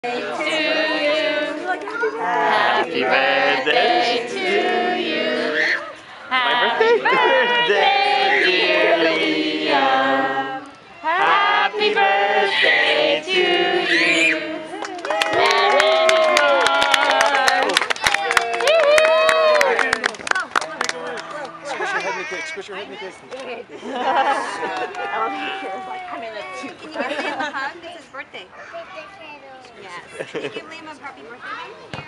Happy birthday to you. Happy birthday, dear Liam. Happy birthday to you. Many more. Squish your head in the cake. Squish your head in the cake. I'm in a two. Can you give Liam a hug? It's his birthday. Yes. Can you give Liam a happy birthday hug?